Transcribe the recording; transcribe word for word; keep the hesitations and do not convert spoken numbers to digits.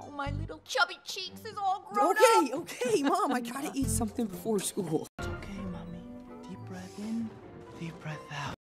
Oh, my little chubby cheeks is all grown Okay, up. okay, Mom, I gotta eat something before school. It's okay, Mommy. Deep breath in, deep breath out.